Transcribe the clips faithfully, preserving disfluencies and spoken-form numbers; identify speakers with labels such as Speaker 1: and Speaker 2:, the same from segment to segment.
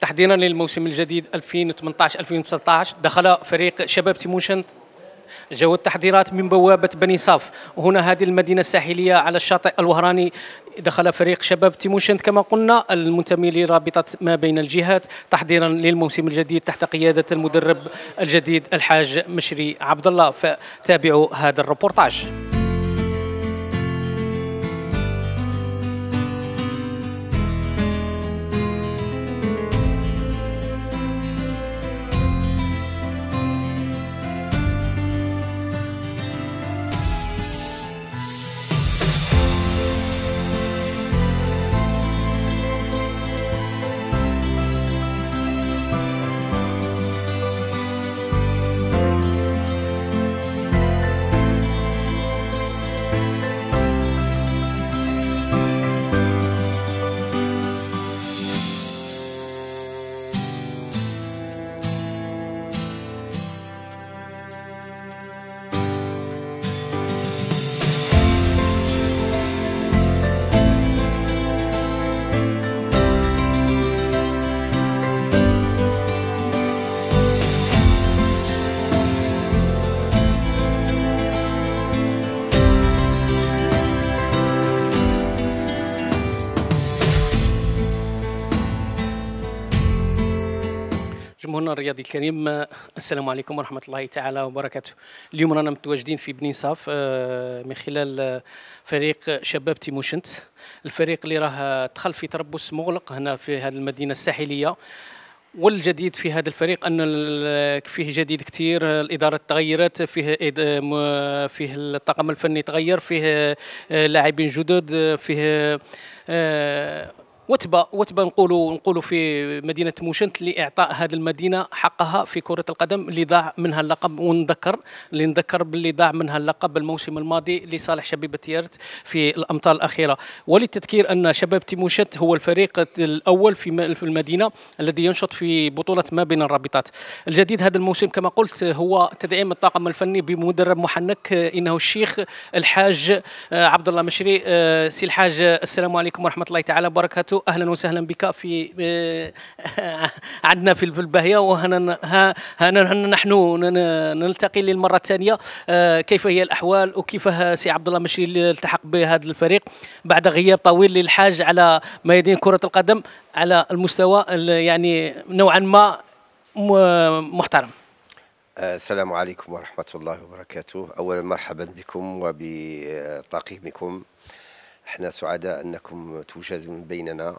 Speaker 1: تحضيرا للموسم الجديد ألفين وثمانية عشر ألفين وتسعة عشر دخل فريق شباب تيموشنت جو التحضيرات من بوابة بني صاف، وهنا هذه المدينة الساحلية على الشاطئ الوهراني. دخل فريق شباب تيموشنت كما قلنا المنتمي لرابطة ما بين الجهات تحضيرا للموسم الجديد تحت قيادة المدرب الجديد الحاج مشري عبد الله. فتابعوا هذا الروبورتاج. جمهورنا الرياضي الكريم، السلام عليكم ورحمة الله تعالى وبركاته. اليوم رانا متواجدين في بني صاف من خلال فريق شباب تيموشنت، الفريق اللي راه دخل في تربص مغلق هنا في هذه المدينة الساحلية. والجديد في هذا الفريق ان فيه جديد كثير، الاداره تغيرت، فيه فيه الطاقم الفني تغير، فيه لاعبين جدد، فيه وتبه وتبه نقولوا نقولوا في مدينه تيموشنت لاعطاء هذه المدينه حقها في كره القدم اللي ضاع منها اللقب. ونذكر اللي نذكر باللي ضاع منها اللقب الموسم الماضي لصالح شبيبه تيارت في الامطار الاخيره. وللتذكير ان شباب تيموشنت هو الفريق الاول في في المدينه الذي ينشط في بطوله ما بين الرابطات. الجديد هذا الموسم كما قلت هو تدعيم الطاقم الفني بمدرب محنك انه الشيخ الحاج عبد الله مشري. سي الحاج، السلام عليكم ورحمه الله تعالى وبركاته. اهلا وسهلا بك في عندنا في الباهيه، وهنا هنا نحن نلتقي للمره الثانيه. كيف هي الاحوال وكيف سي عبد الله مشري اللي التحق بهذا الفريق بعد غياب طويل للحاج على ميادين كره القدم على المستوى يعني نوعا ما محترم؟
Speaker 2: السلام عليكم ورحمه الله وبركاته. اولا مرحبا بكم وبطاقمكم، احنا سعداء انكم توجدون بيننا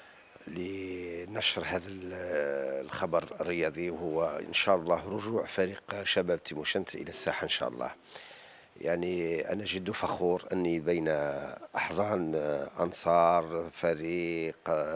Speaker 2: لنشر هذا الخبر الرياضي، وهو ان شاء الله رجوع فريق شباب تيموشنت الى الساحه ان شاء الله. يعني انا جد فخور اني بين احضان انصار فريق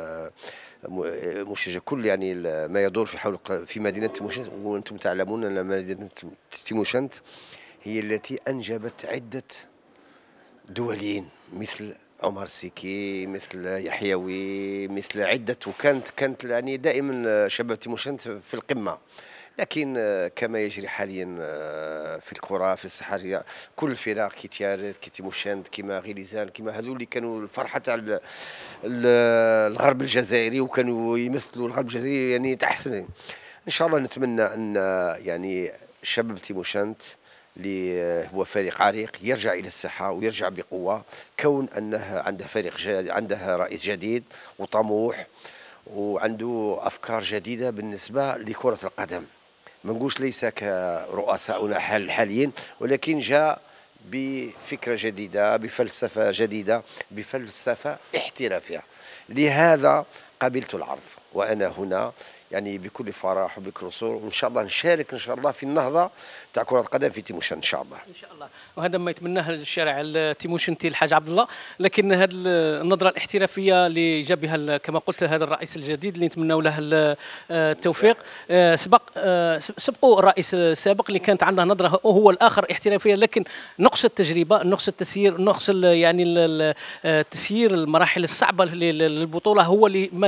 Speaker 2: مشجع كل يعني ما يدور في حول في مدينه تيموشنت. وانتم تعلمون ان مدينه تيموشنت هي التي انجبت عده دوليين مثل عمر سيكي، مثل يحيوي، مثل عدة، وكانت كانت يعني دائما شباب تيموشنت في القمة. لكن كما يجري حاليا في الكرة في الساحة كل الفرق كي تيارت كي تيموشنت كيما غيليزان كيما هذو اللي كانوا الفرحة تاع الغرب الجزائري وكانوا يمثلوا الغرب الجزائري يعني تحسن. ان شاء الله نتمنى ان يعني شباب تيموشنت اللي هو فريق عريق يرجع الى الساحه ويرجع بقوه، كون انه عنده فريق جديد، عنده رئيس جديد وطموح وعنده افكار جديده بالنسبه لكره القدم. ما نقولش ليس كرؤساؤنا حاليا، ولكن جاء بفكره جديده، بفلسفه جديده، بفلسفه احترافيه. لهذا قبلت العرض وانا هنا يعني بكل فرح وبكل سرور، وان شاء الله نشارك ان شاء الله في النهضه تاع كره القدم في تيموشنت ان شاء الله.
Speaker 1: ان شاء الله، وهذا ما يتمناه الشارع التيموشنتي الحاج عبد الله. لكن هذه النظره الاحترافيه اللي جاب بها كما قلت هذا الرئيس الجديد اللي نتمنوا له التوفيق. سبق سبقوا الرئيس السابق اللي كانت عنده نظره هو الاخر احترافيه، لكن نقص التجربه، نقص التسيير، نقص يعني تسيير المراحل الصعبه للبطوله هو اللي ما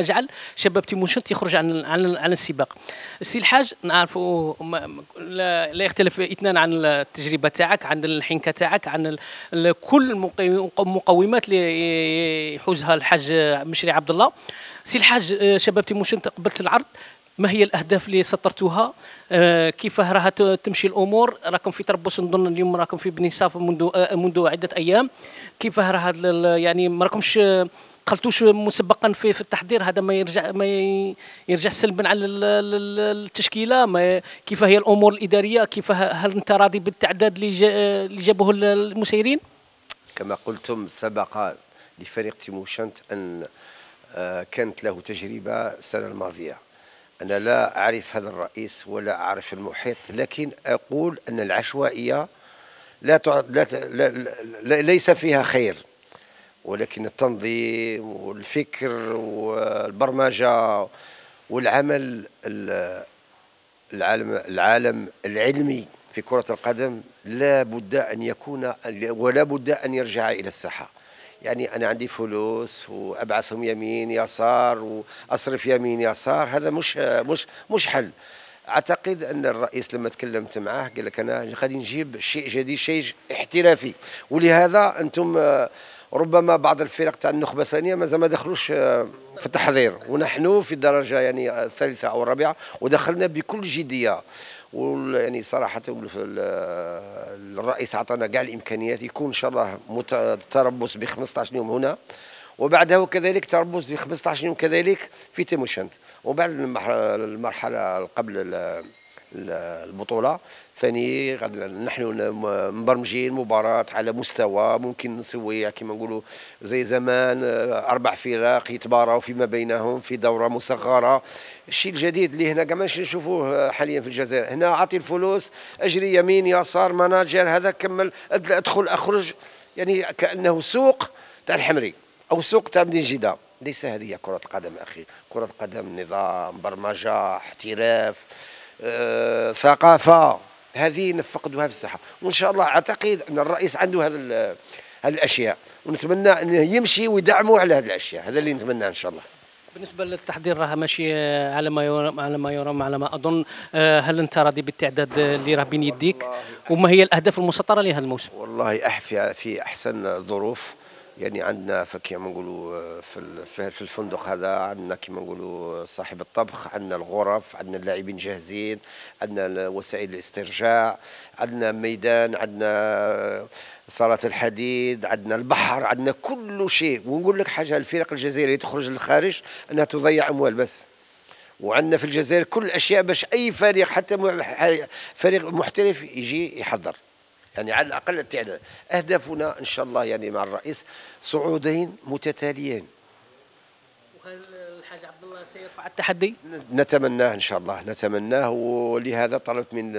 Speaker 1: جعل شباب تيموشنت يخرج عن عن عن السباق. السي الحاج نعرفوا لا, لا يختلف اثنان عن التجربه تاعك، عن الحنكه تاعك، عن كل المقومات اللي يحوزها الحاج مشري عبد الله. سي الحاج، شباب تيموشنت قبلت العرض، ما هي الاهداف اللي سطرتوها؟ آه كيف راها تمشي الامور؟ راكم في تربص، نظن اليوم راكم في بني صاف منذ آه منذ عده ايام. كيف راها يعني ما راكمش دخلتوش مسبقا في في التحضير؟ هذا ما يرجع ما يرجع سلبا على التشكيله. ما كيف هي الامور الاداريه؟ كيف هل انت راضي بالتعداد اللي اللي جابوه المسيرين؟
Speaker 2: كما قلتم سبق لفريق تيموشنت ان آه كانت له تجربه السنه الماضيه. أنا لا أعرف هذا الرئيس ولا أعرف المحيط، لكن أقول أن العشوائية لا, تع... لا... لا... لا ليس فيها خير، ولكن التنظيم والفكر والبرمجة والعمل العالم العالم العلمي في كرة القدم لا بد أن يكون ولا بد أن يرجع إلى الساحة. يعني أنا عندي فلوس وأبعثهم يمين يسار وأصرف يمين يسار، هذا مش مش مش حل. أعتقد أن الرئيس لما تكلمت معه قال لك أنا غادي نجيب شيء جديد، شيء احترافي، ولهذا أنتم ربما بعض الفرق تاع النخبة الثانية مازال ما دخلوش في التحضير، ونحن في الدرجة يعني الثالثة أو الرابعة ودخلنا بكل جدية. ويعني صراحة الرئيس أعطانا كاع الإمكانيات، يكون إن شاء الله تربص ب خمسة عشر يوم هنا، وبعده كذلك تربص ب خمسة عشر يوم كذلك في تيموشنت، وبعد المرحلة قبل البطولة ثاني نحن مبرمجين مباراة على مستوى ممكن نسويها كما نقولوا زي زمان، أربع فرق يتباراوا فيما بينهم في دورة مصغرة. الشيء الجديد اللي هنا كمان نشوفوه حاليا في الجزائر، هنا أعطي الفلوس، أجري يمين يسار مناجر، هذا كمل أدخل أخرج، يعني كأنه سوق تاع الحمري أو سوق تاع مدينة جدة. ليس هذه كرة القدم أخي، كرة القدم نظام، برمجة، احتراف، أه، ثقافة، هذه نفقدوها في الساحة. وإن شاء الله أعتقد أن الرئيس عنده هذه هذه الأشياء، ونتمنى أنه يمشي ويدعموا على هذه الأشياء، هذا اللي نتمناه إن شاء الله.
Speaker 1: بالنسبة للتحضير راه ماشي على ما يرام على ما يرام على ما أظن. هل أنت راضي بالتعداد اللي راه بين يديك؟ وما هي الأهداف المسطرة لهذا الموسم؟
Speaker 2: والله أحفي في أحسن ظروف، يعني عندنا كما نقولوا في في الفندق هذا، عندنا كما نقولوا صاحب الطبخ، عندنا الغرف، عندنا اللاعبين جاهزين، عندنا وسائل الاسترجاع، عندنا ميدان، عندنا صالات الحديد، عندنا البحر، عندنا كل شيء. ونقول لك حاجه، الفرق الجزائريه تخرج للخارج انها تضيع اموال بس، وعندنا في الجزائر كل الاشياء باش اي فريق حتى فريق محترف يجي يحضر، يعني على الأقل التعداد. أهدافنا إن شاء الله يعني مع الرئيس صعودين متتاليين.
Speaker 1: وهل الحاج عبد الله سيرفع التحدي؟
Speaker 2: نتمناه إن شاء الله، نتمناه، ولهذا طلبت من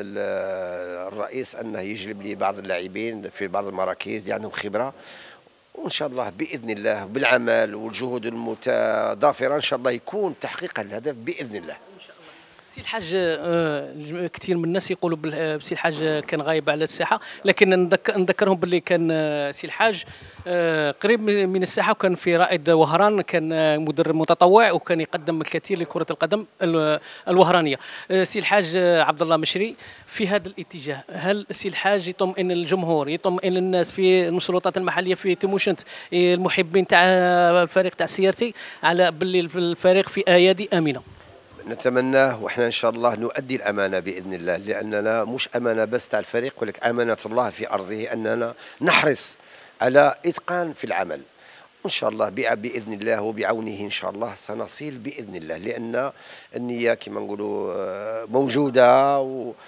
Speaker 2: الرئيس أنه يجلب لي بعض اللاعبين في بعض المراكز اللي عندهم خبرة، وإن شاء الله بإذن الله بالعمل والجهود المتضافرة إن شاء الله يكون تحقيق الهدف بإذن الله.
Speaker 1: سي الحاج، كثير من الناس يقولوا سي الحاج كان غايب على الساحه، لكن نذكرهم باللي كان سي الحاج قريب من الساحه، وكان في رائد وهران، كان مدرب متطوع وكان يقدم الكثير لكره القدم الوهرانيه. سي الحاج عبد الله مشري، في هذا الاتجاه هل سي الحاج يطمئن الجمهور، يطمئن الناس في السلطات المحليه في تيموشنت، المحبين تاع الفريق تاع سيارتي، على باللي الفريق في ايادي امنه؟
Speaker 2: نتمناه، وإحنا إن شاء الله نؤدي الأمانة بإذن الله، لأننا مش أمانة بس تاع الفريق، ولكن أمانة الله في أرضه، أننا نحرص على إتقان في العمل. وإن شاء الله بإذن الله وبعونه إن شاء الله سنصل بإذن الله، لأن النية كما نقولوا موجودة،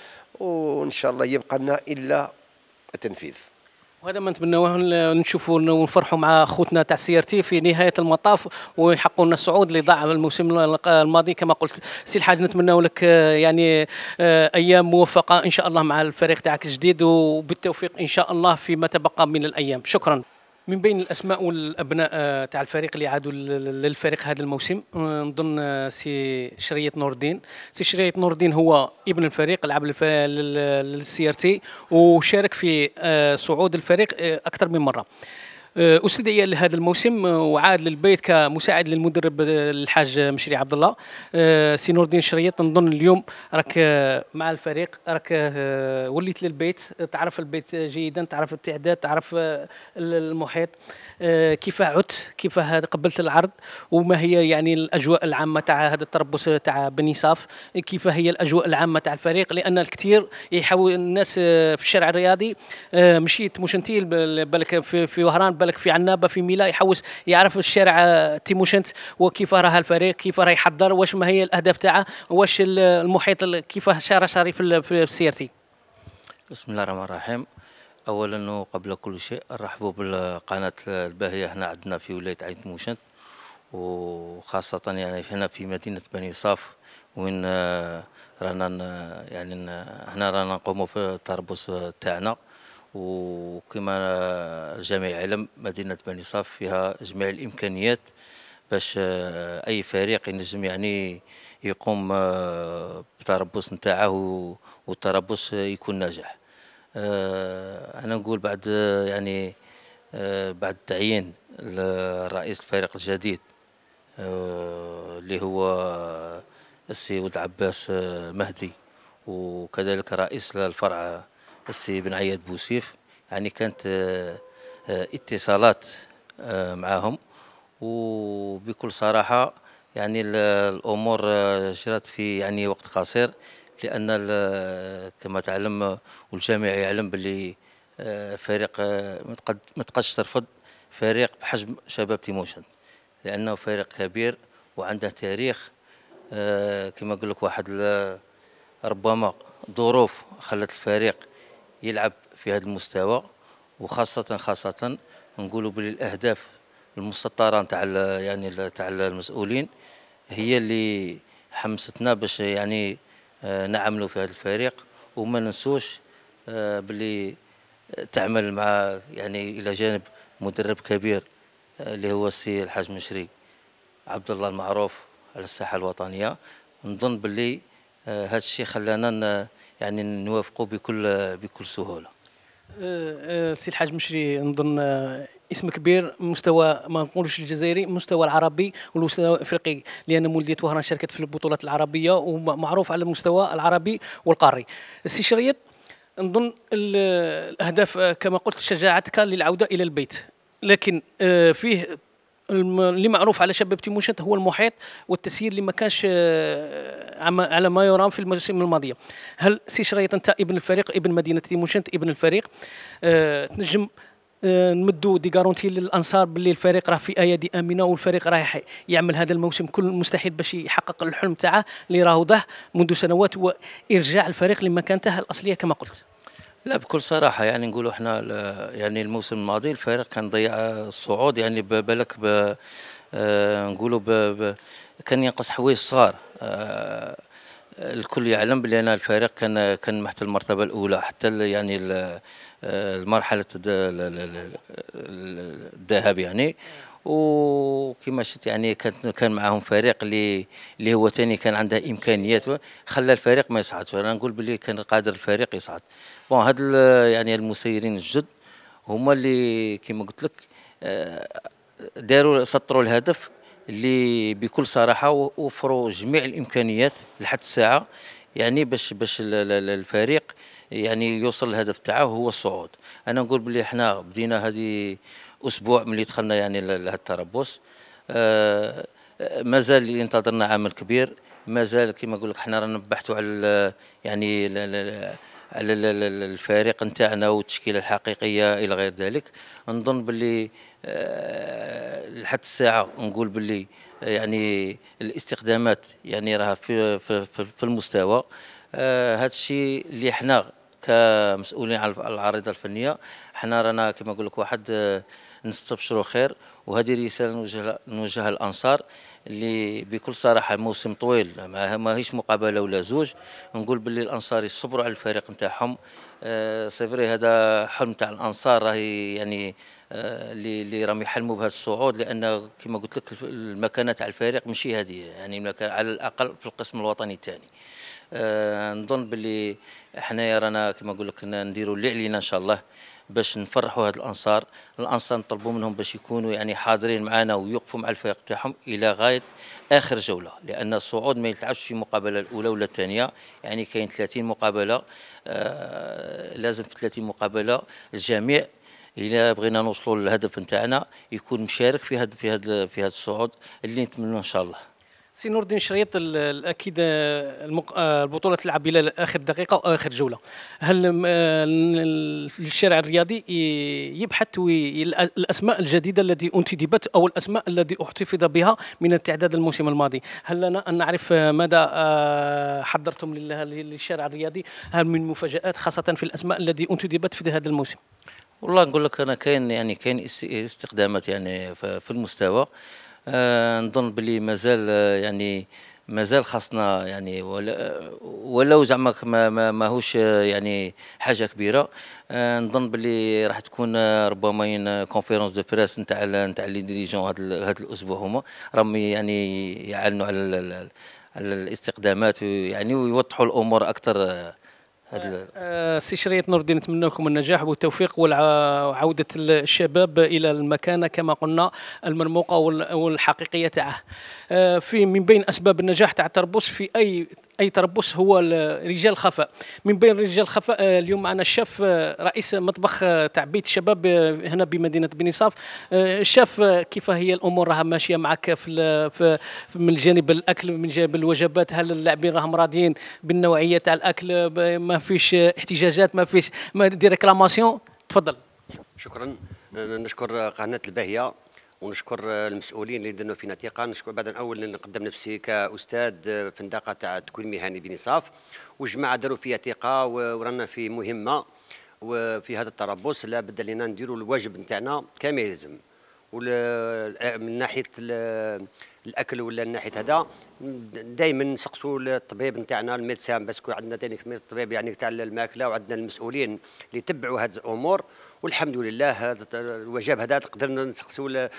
Speaker 2: وإن شاء الله يبقى لنا إلا التنفيذ.
Speaker 1: وهذا ما نتمناوه نشوفوا ونفرحوا مع خوتنا تاع سيارتي في نهايه المطاف ويحققوا لنا الصعود اللي ضاع الموسم الماضي كما قلت. سي الحاج، نتمناو لك يعني ايام موفقه ان شاء الله مع الفريق تاعك الجديد، وبالتوفيق ان شاء الله فيما تبقى من الايام. شكرا. من بين الاسماء والابناء تاع الفريق اللي عادوا للفريق هذا الموسم، نظن سي شرية نور الدين. سي شرية نور الدين هو ابن الفريق، لعب للسي ار تي وشارك في صعود الفريق اكثر من مره. أسدي لهذا الموسم وعاد للبيت كمساعد للمدرب الحاج مشري عبد الله. سي نور الدين شريط، نظن اليوم راك مع الفريق، راك وليت للبيت، تعرف البيت جيدا، تعرف التعداد، تعرف المحيط. كيف عدت؟ كيف قبلت العرض؟ وما هي يعني الأجواء العامة تاع هذا التربص تاع بني صاف؟ كيف هي الأجواء العامة تاع الفريق؟ لأن الكثير يحاول الناس في الشارع الرياضي، مشيت موشنتيل بالك في في وهران، بالك في عنابه، في ميلا، يحوس يعرف الشارع تيموشنت وكيف راه الفريق، كيف راه يحضر، واش ما هي الاهداف تاعه، واش المحيط كيف شارع صاري في في سيرتي.
Speaker 3: بسم الله الرحمن الرحيم. اولا وقبل كل شيء نرحبوا بالقناه الباهيه هنا عندنا في ولايه عين تيموشنت، وخاصه يعني هنا في مدينه بني صاف، وين رانا يعني هنا رانا نقوموا في التربص تاعنا. وكما الجميع يعلم مدينة بني صاف فيها جميع الإمكانيات باش أي فريق ينجم يعني يقوم بالتربص نتاعه والتربص يكون ناجح. أنا نقول بعد يعني بعد تعيين الرئيس الفريق الجديد اللي هو السي ولد عباس مهدي، وكذلك رئيس الفرع السي بن عياد بوسيف، يعني كانت اتصالات معهم، وبكل صراحة يعني الأمور جرت في يعني وقت قصير، لأن كما تعلم والجميع يعلم باللي فريق ما تقدش ترفض فريق بحجم شباب تيموشنت، لأنه فريق كبير وعنده تاريخ. كما نقول لك واحد ربما ظروف خلت الفريق يلعب في هذا المستوى، وخاصة خاصة نقولوا بلي الأهداف المسطرة نتاع يعني تاع المسؤولين هي اللي حمستنا باش يعني نعملوا في هذا الفريق، وما ننسوش باللي تعمل مع يعني إلى جانب مدرب كبير اللي هو السي الحاج مشري عبد الله المعروف على الساحة الوطنية. نظن باللي هذا الشيء خلانا يعني نوافقوا بكل بكل سهوله.
Speaker 1: سي الحاج مشري نظن اسم كبير، مستوى ما نقولوش الجزائري، مستوى العربي والمستوى الافريقي، لان مولديه وهران شاركت في البطولات العربيه ومعروف على المستوى العربي والقاري. السي شريط، نظن الاهداف كما قلت شجاعتك للعوده الى البيت، لكن فيه اللي معروف على شباب تيموشنت هو المحيط والتسيير اللي ما كانش على ما يرام في الموسم الماضيه. هل سي شريط انت ابن الفريق، ابن مدينه تيموشنت، ابن الفريق، أه تنجم أه نمدوا دي غارونتي للانصار باللي الفريق راه في ايادي امنه، والفريق راه يعمل هذا الموسم كل المستحيل باش يحقق الحلم تاعه اللي راهو ضح منذ سنوات، وارجاع الفريق لمكانته الاصليه كما قلت؟
Speaker 3: لا بكل صراحة يعني نقولوا احنا يعني الموسم الماضي الفريق كان ضيع الصعود، يعني بالك آه نقولوا كان ينقص حوايج صغار. آه الكل يعلم بلي انا الفريق كان كان محت المرتبة الأولى حتى يعني المرحلة الذهاب يعني، وكما شفت يعني كان كان معهم فريق اللي اللي هو ثاني كان عنده امكانيات خلى الفريق ما يصعدش. انا نقول باللي كان قادر الفريق يصعد. بون هاد يعني المسيرين الجدد هما اللي كما قلت لك داروا سطروا الهدف اللي بكل صراحه وفروا جميع الامكانيات لحد الساعه، يعني باش باش الفريق يعني يوصل للهدف تاعه هو الصعود. انا نقول باللي احنا بدينا هذه اسبوع ملي دخلنا يعني لهذا التربص، آه مازال ينتظرنا عمل كبير، مازال كما نقول لك احنا رانا نبحثوا على يعني على الفريق نتاعنا والتشكيله الحقيقيه الى غير ذلك. نظن باللي أه لحد الساعه نقول باللي يعني الاستخدامات يعني راها في في في المستوى. أه هذا الشيء اللي احنا كمسؤولين على العريضه الفنيه احنا رانا كما نقول لك واحد أه نستبشروا خير، وهذه رساله نوجهها نوجهها الانصار اللي بكل صراحه موسم طويل ما هيش مقابله ولا زوج. نقول باللي الانصار يصبروا على الفريق نتاعهم. آه صبري هذا حلم تاع الانصار راهي يعني آه اللي اللي راهم يحلموا بهذا الصعود، لان كما قلت لك المكانه تاع الفريق ماشي هذه، يعني على الاقل في القسم الوطني الثاني. آه نظن باللي احنا رانا كما نقول لك نديروا اللي علينا ان شاء الله، باش نفرحوا هاد الانصار. الانصار نطلبوا منهم باش يكونوا يعني حاضرين معنا ويوقفوا مع الفريق تاعهم الى غايه اخر جوله، لان الصعود ما يتلعبش في المقابله الاولى ولا الثانيه، يعني كاين ثلاثين مقابله. آه لازم في ثلاثين مقابله الجميع إلا بغينا نوصلوا للهدف نتاعنا يكون مشارك في هذا في هذا في هذا الصعود اللي نتمنوا ان شاء الله.
Speaker 1: سي نور الدين شريط، اكيد المق... البطوله تلعب الى اخر دقيقه واخر جوله. هل الشارع الرياضي يبحث الاسماء الجديده التي انتدبت او الاسماء التي احتفظ بها من التعداد الموسم الماضي؟ هل لنا ان نعرف ماذا حضرتم للشارع الرياضي؟ هل من مفاجات خاصه في الاسماء التي انتدبت في هذا الموسم؟
Speaker 3: والله نقول لك انا كاين يعني كاين استخدامات يعني في المستوى. آه نظن بلي مازال يعني مازال خاصنا يعني ولا ولو زعما ما ماهوش يعني حاجه كبيره. آه نظن بلي راح تكون ربما كونفيرونس دو بريس نتاع نتاع لي ديريجون هذا الاسبوع هما راهم يعني يعلنوا على على الاستخدامات يعني ويوضحوا الامور اكثر.
Speaker 1: أه سي شريط نور الدين، نتمنى لكم النجاح والتوفيق وعودة الشباب إلى المكانة كما قلنا المرموقة والحقيقية تاعه. أه في من بين أسباب النجاح تاع التربص في أي أي تربص هو رجال الخفاء. من بين رجال الخفاء اليوم معنا الشاف رئيس مطبخ تاع بيت الشباب هنا بمدينة بني صاف. الشاف كيف هي الأمور راها ماشية معك في, في من جانب الأكل من جانب الوجبات؟ هل اللاعبين راهم راضيين بالنوعية تاع الأكل؟ ما فيش احتجاجات؟ ما فيش ما دي ريكلاماسيون؟ تفضل.
Speaker 4: شكرا. نشكر قناة الباهية ونشكر المسؤولين اللي دنوا فينا ثقه. نشكر بعد اول نقدم نفسي كاستاذ في النطاق تاع التكوين المهني بني صاف، والجماعه داروا فيها ثقه ورانا في مهمه وفي هذا التربص لابد لنا نديروا الواجب نتاعنا كما يلزم. من ناحيه الاكل ولا من ناحيه هذا دائما نسقسوا الطبيب نتاعنا الميدسان، باسكو عندنا ثاني الطبيب يعني تاع الماكله وعندنا المسؤولين اللي يتبعوا هذه الامور، والحمد لله هذا الوجاب هذا قدرنا نسقسوا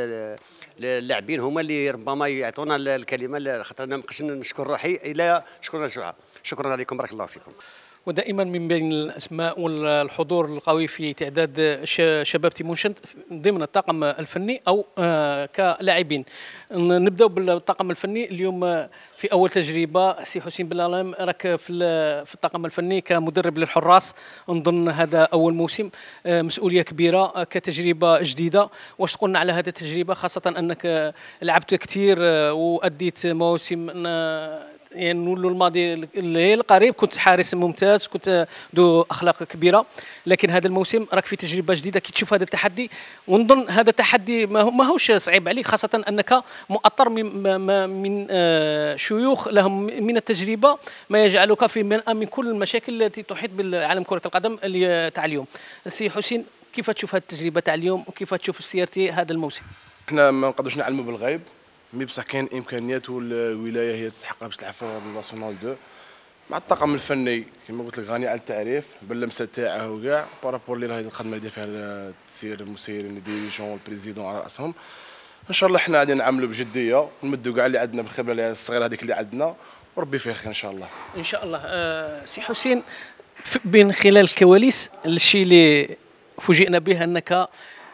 Speaker 4: اللاعبين هما اللي ربما يعطونا الكلمه، خاطرنا ما نبقاش نشكر روحي الا شكرا شويه. شكرا عليكم، بارك الله فيكم.
Speaker 1: ودائما من بين الاسماء والحضور القوي في تعداد شباب تيموشنت ضمن الطاقم الفني او كلاعبين. نبداو بالطاقم الفني اليوم. في اول تجربه سي حسين بلالام راك في في الطاقم الفني كمدرب للحراس، نظن هذا اول موسم، مسؤوليه كبيره كتجربه جديده. واش تقولنا على هذه التجربه، خاصه انك لعبت كثير واديت موسم يعني نقولوا الماضي القريب كنت حارس ممتاز، كنت ذو اخلاق كبيره، لكن هذا الموسم راك في تجربه جديده. كي تشوف هذا التحدي، ونظن هذا التحدي ماهوش صعيب عليك، خاصه انك مؤطر من من شيوخ لهم من التجربه ما يجعلك في منأى من كل المشاكل التي تحيط بالعالم كره القدم تاع اليوم. سي حسين، كيف تشوف هذه التجربه تاع اليوم وكيف تشوف سيرتي هذا الموسم؟
Speaker 5: احنا ما نقدروش نعلموا بالغيب، مي بصح كاين امكانيات والولايه هي تستحقها باش تلعب في الناسيونال اثنين مع الطاقم الفني كما قلت لك غني على التعريف باللمسه تاعه وكاع بارابور لي راهي الخدمه اللي داير فيها التسيير المسيرين ديريجون والبريزيدون على راسهم. ان شاء الله حنا غادي نعملوا بجديه ونمدوا كاع اللي عندنا بالخبره اللي الصغيره هذيك اللي عندنا، وربي فيه خير ان شاء الله.
Speaker 1: ان شاء الله. أه سي حسين، بين خلال الكواليس الشيء اللي فوجئنا به انك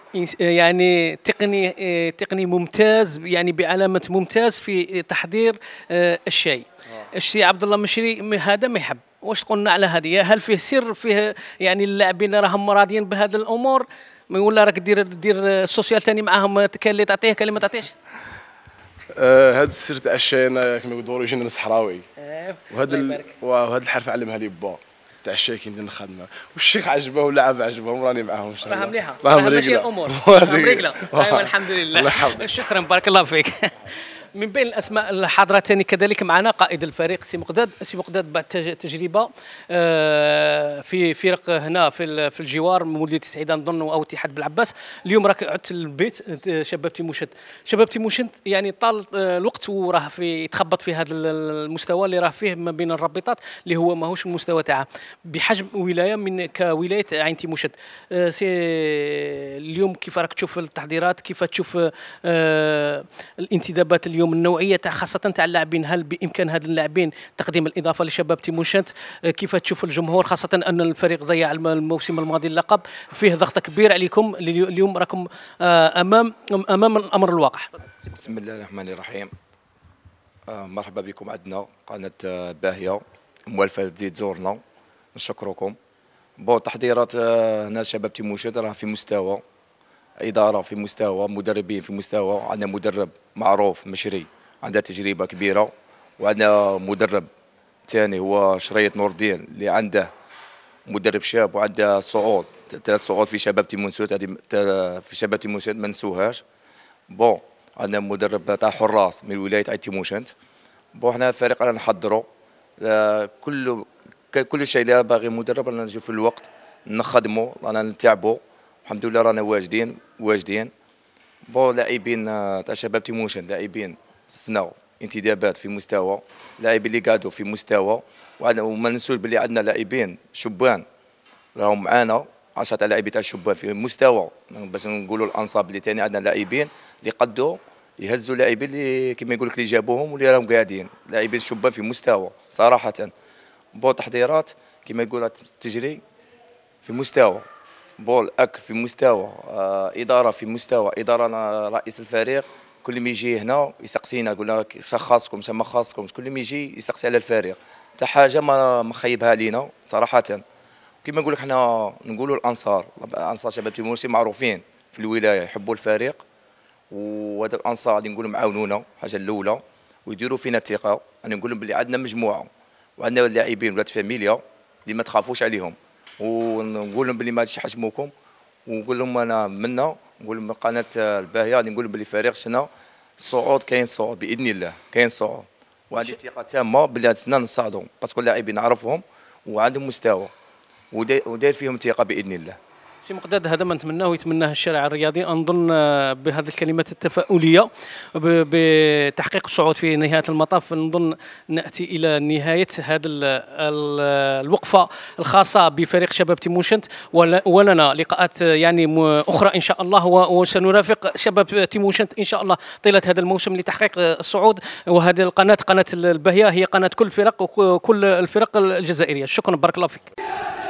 Speaker 1: يعني تقني تقني ممتاز، يعني بعلامه ممتاز في تحضير الشاي. الشيء عبد الله مشري هذا ما يحب. واش قلنا على هذه؟ هل فيه سر فيه يعني اللاعبين راهم راضيين بهذه الامور، ولا راك دير دير السوسيال ثاني معاهم، كان اللي تعطيه كان اللي ما تعطيش؟
Speaker 5: آه هذا السر تاع الشاي انا كما يقولوا اوريجين صحراوي، وهذا وهذا الحرف علمها لي با تاع الشاي كي ندير الخدمه، والشيخ عجبه واللاعب عجبهم راني معاهم ان شاء الله.
Speaker 1: راها مليحه، راها ماشي الامور راها رجله. ايوا الحمد لله. شكرا بارك الله فيك. من بين الاسماء الحاضره ثاني كذلك معنا قائد الفريق سي مقداد. سي مقداد بعد تجربه في فرق هنا في في الجوار مولوديه السعيده نظن او اتحاد بالعباس، اليوم راك عدت للبيت شباب تيموشنت. شباب تيموشنت يعني طال الوقت وراه في يتخبط في هذا المستوى اللي راه فيه ما بين الرابطات اللي هو ماهوش المستوى تاعها بحجم ولايه من كولايه عين تيموشنت. سي اليوم كيف راك تشوف التحضيرات، كيف تشوف الانتدابات اليوم اليوم النوعيه تاع خاصه تاع اللاعبين، هل بامكان هاد اللاعبين تقديم الاضافه لشباب تيموشنت؟ كيف تشوف الجمهور خاصه ان الفريق ضيع الموسم الماضي اللقب، فيه ضغط كبير عليكم اليوم، راكم امام امام الامر الواقع.
Speaker 6: بسم الله الرحمن الرحيم. آه مرحبا بكم عندنا قناه آه باهيه موالفه تزيد زورنا، نشكركم. بون تحضيرات آه هنا شباب تيموشنت راه في مستوى، اداره في مستوى، مدربين في مستوى. عندنا مدرب معروف مشري عنده تجربه كبيره، وعندنا مدرب ثاني هو شريط نور الدين اللي عنده مدرب شاب وعنده صعود، ثلاث صعود في شباب تيموشنت، هذه في شباب تيموشنت ما نسوهاش. بون عندنا مدرب تاع حراس من ولايه عين تيموشنت. بون حنا الفريق رانا نحضروا كل كل شيء اللي باغي مدرب رانا نجيو في الوقت نخدموا، رانا نتعبوا، الحمد لله رانا واجدين واجدين. بون لاعبين تاع شباب تيموشنت لاعبين سنة انتدابات في مستوى، لاعبين اللي قعدوا في مستوى، وما ننسوش بلي عندنا لاعبين شبان راهم معانا، عشرة تاع لاعبين تاع الشبان في مستوى، باش نقولوا الانصاب اللي ثاني عندنا لاعبين اللي قدوا يهزوا لاعبين اللي كما يقول لك اللي جابوهم واللي راهم قاعدين، لاعبين شبان في مستوى صراحه. بون تحضيرات كما يقول تجري في مستوى، بول اك في مستوى، آه اداره في مستوى، اداره رئيس الفريق كل ما يجي هنا يسقسينا يقول لك اش خاصكم اش ما خاصكمش، كل ما يجي يسقسي على الفريق، حتى حاجه ما مخيبها علينا صراحه. كما نقول لك حنا نقولوا الانصار، انصار شباب تيموشنت معروفين في الولايه يحبوا الفريق، وهذا الانصار اللي نقولوا معاونونا الحاجه الاولى ويديروا فينا الثقه. انا نقول لهم بلي عندنا مجموعه وعندنا لاعبين ولاد فاميليا اللي ما تخافوش عليهم، ونقول لهم بلي ما غاديش يحجموكم، ونقول لهم انا منا نقول لهم قناه الباهيه نقول لهم بلي فريق شنا الصعود، كاين صعود باذن الله، كاين صعود، وعندي ثقه تامه بلي هاد السنه نصعدوا باسكو اللاعبين نعرفهم وعندهم مستوى وداير فيهم ثقه باذن الله.
Speaker 1: سي مقداد، هذا ما نتمناه ويتمناه الشارع الرياضي. انظن بهذه الكلمات التفاؤليه بتحقيق الصعود في نهايه المطاف، نظن ناتي الى نهايه هذه الوقفه الخاصه بفريق شباب تيموشنت، ولنا لقاءات يعني اخرى ان شاء الله، وسنرافق شباب تيموشنت ان شاء الله طيله هذا الموسم لتحقيق الصعود. وهذه القناه قناه الباهيه هي قناه كل الفرق وكل الفرق الجزائريه. شكرا، بارك الله فيك.